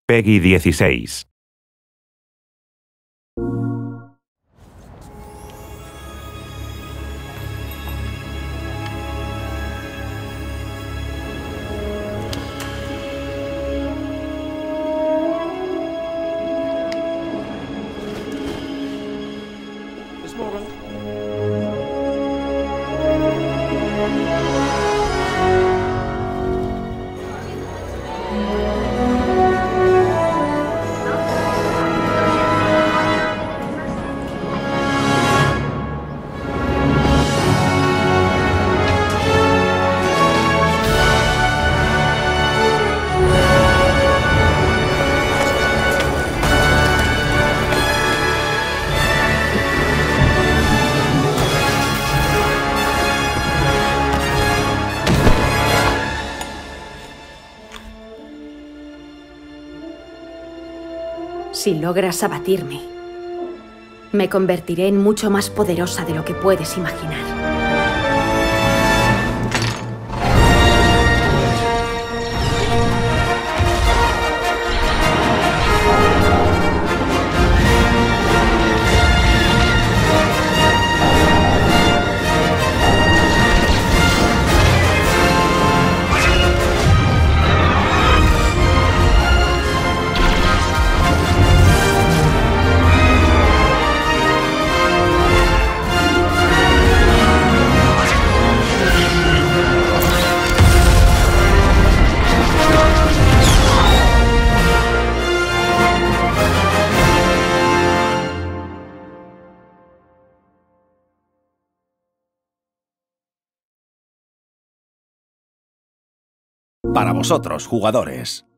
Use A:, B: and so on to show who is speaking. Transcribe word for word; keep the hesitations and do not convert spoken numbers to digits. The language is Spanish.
A: Peggy dieciséis.
B: Bis morgen.
C: Si logras abatirme, me convertiré en mucho más poderosa de lo que puedes imaginar.
D: Para vosotros, jugadores.